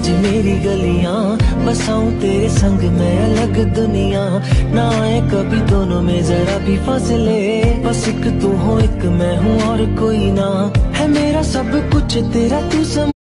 आज मेरी गलियां, बसाऊं तेरे संग मैं अलग दुनिया। ना आए कभी दोनों में जरा भी फासले, बस एक तू हो एक मैं हूँ और कोई ना। है मेरा सब कुछ तेरा तू